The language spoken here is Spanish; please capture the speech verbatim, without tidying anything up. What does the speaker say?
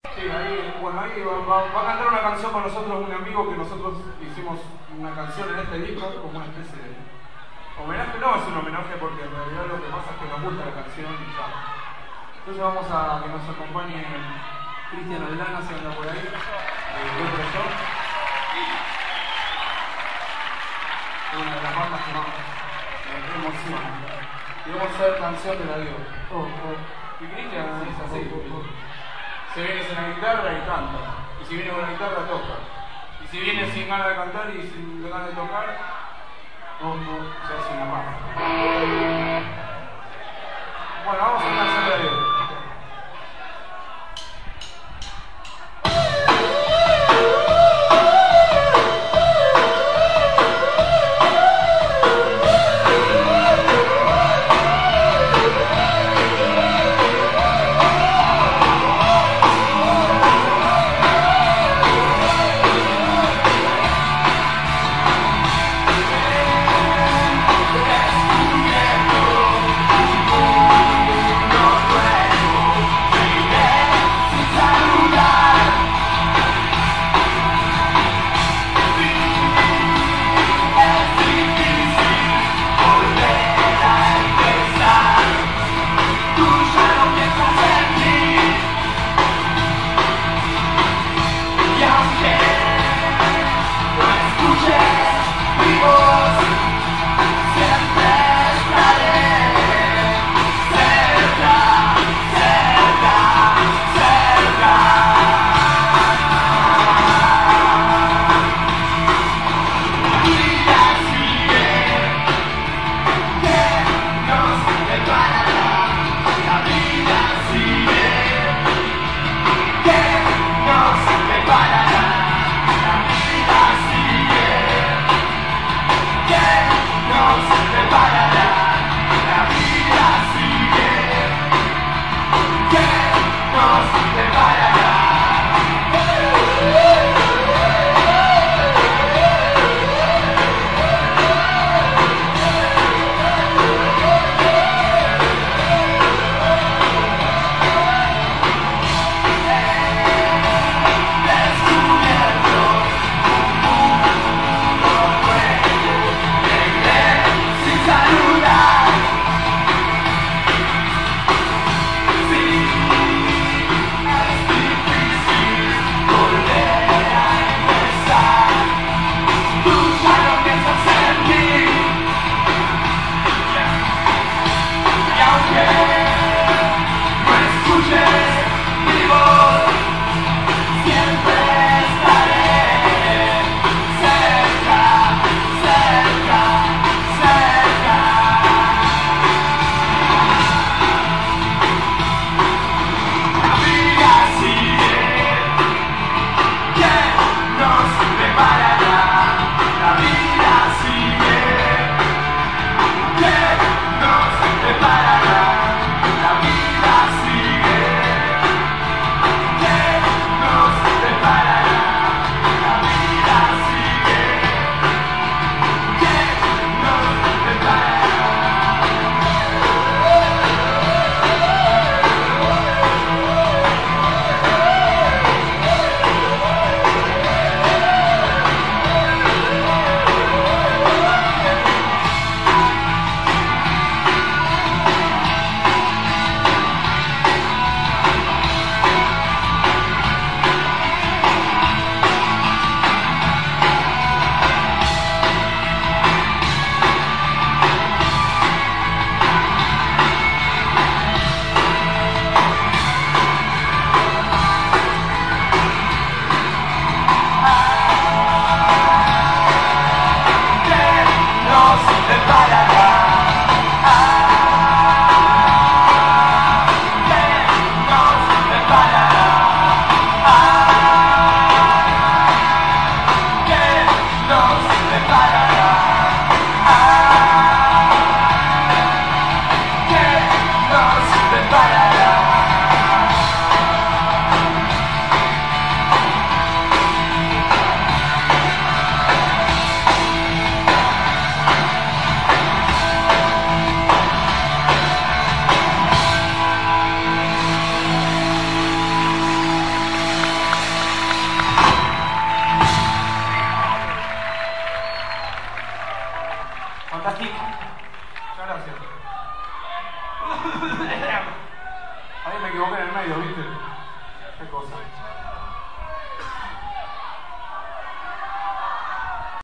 Sí, ahí, bueno, ahí va, va, va a cantar una canción con nosotros un amigo que nosotros hicimos una canción en este disco, como una especie de homenaje. No es un homenaje porque en realidad lo que pasa es que nos gusta la canción y ya. Entonces vamos a que nos acompañe Cristian Aldana, si anda por ahí, de Otro Yo. Una de las bandas que más me emociona. Y vamos a hacer canción de la Dios. Oh, oh. Y Cristian es así. Oh, oh, oh. Se viene sin la guitarra y canta. Y si viene con la guitarra, toca. Y si viene sin ganas de cantar y sin ganas de tocar, oh, oh, se hace una paz. Bueno, vamos a hacer canción de la Dios. medio, ¿viste? Qué cosa.